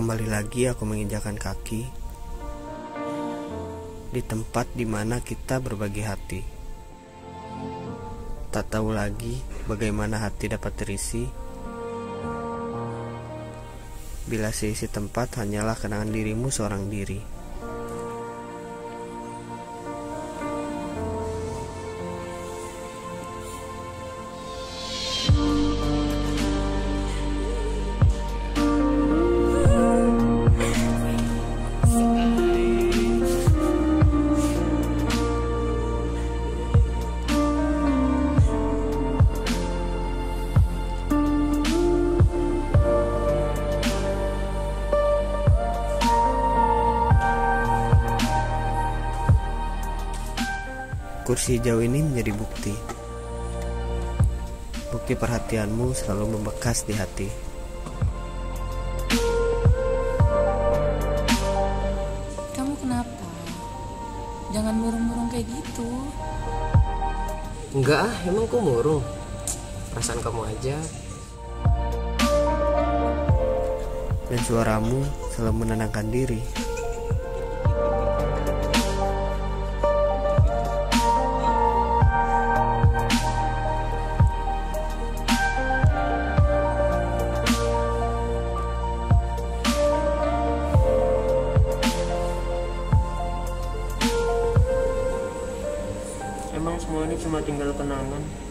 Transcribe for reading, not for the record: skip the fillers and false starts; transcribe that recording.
Kembali lagi aku menginjakan kaki di tempat dimana kita berbagi hati. Tak tahu lagi bagaimana hati dapat terisi bila seisi tempat hanyalah kenangan dirimu seorang diri. Kursi hijau ini menjadi bukti perhatianmu selalu membekas di hati. Kamu kenapa? Jangan murung-murung kayak gitu. Enggak emang ku murung. Perasaan kamu aja. Dan suaramu selalu menenangkan diri. Emang semua ini cuma tinggal kenangan.